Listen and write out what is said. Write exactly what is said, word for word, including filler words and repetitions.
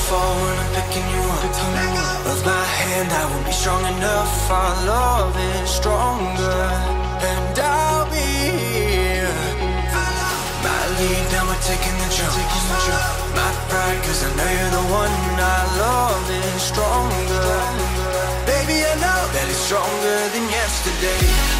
fall when I'm picking you up. Of my hand, I won't be strong enough. Our love is stronger, and I'll be here. My lead, now we're taking the jump. My pride, cause I know you're the one. Our love is stronger. Baby, I know that it's stronger than yesterday.